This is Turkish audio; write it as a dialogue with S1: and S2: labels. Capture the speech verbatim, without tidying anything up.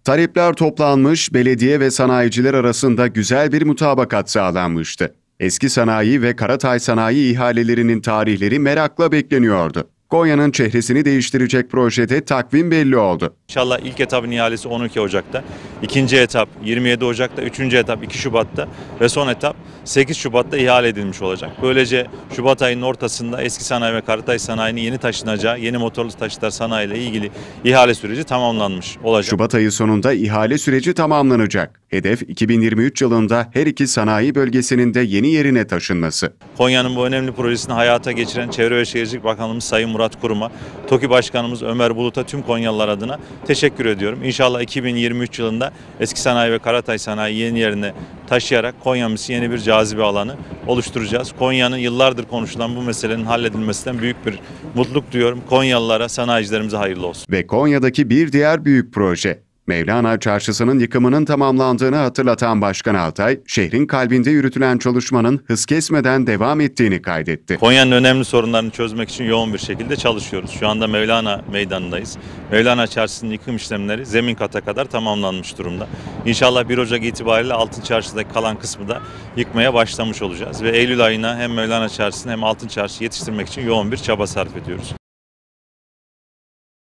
S1: Talepler toplanmış, belediye ve sanayiciler arasında güzel bir mutabakat sağlanmıştı. Eski sanayi ve Karatay sanayi ihalelerinin tarihleri merakla bekleniyordu. Konya'nın çehresini değiştirecek projede takvim belli oldu.
S2: İnşallah ilk etapın ihalesi on iki Ocak'ta, ikinci etap yirmi yedi Ocak'ta, üçüncü etap iki Şubat'ta ve son etap sekiz Şubat'ta ihale edilmiş olacak. Böylece Şubat ayının ortasında eski sanayi ve Karatay sanayinin yeni taşınacağı yeni motorlu taşıtlar sanayi ile ilgili ihale süreci tamamlanmış olacak.
S1: Şubat ayı sonunda ihale süreci tamamlanacak. Hedef iki bin yirmi üç yılında her iki sanayi bölgesinin de yeni yerine taşınması.
S2: Konya'nın bu önemli projesini hayata geçiren Çevre ve Şehircilik Bakanımız Sayın Murat Kurum'a, TOKİ Başkanımız Ömer Bulut'a, tüm Konyalılar adına teşekkür ediyorum. İnşallah iki bin yirmi üç yılında eski sanayi ve Karatay sanayi yeni yerine taşıyarak Konya'mız yeni bir cazibe alanı oluşturacağız. Konya'nın yıllardır konuşulan bu meselenin halledilmesinden büyük bir mutluluk duyuyorum. Konyalılara, sanayicilerimize hayırlı olsun.
S1: Ve Konya'daki bir diğer büyük proje. Mevlana Çarşısı'nın yıkımının tamamlandığını hatırlatan Başkan Altay, şehrin kalbinde yürütülen çalışmanın hız kesmeden devam ettiğini kaydetti.
S2: Konya'nın önemli sorunlarını çözmek için yoğun bir şekilde çalışıyoruz. Şu anda Mevlana Meydanı'ndayız. Mevlana Çarşısı'nın yıkım işlemleri zemin kata kadar tamamlanmış durumda. İnşallah bir Ocak itibariyle Altın Çarşı'daki kalan kısmı da yıkmaya başlamış olacağız. Ve Eylül ayına hem Mevlana Çarşısı'nı hem Altın Çarşı'yı yetiştirmek için yoğun bir çaba sarf ediyoruz.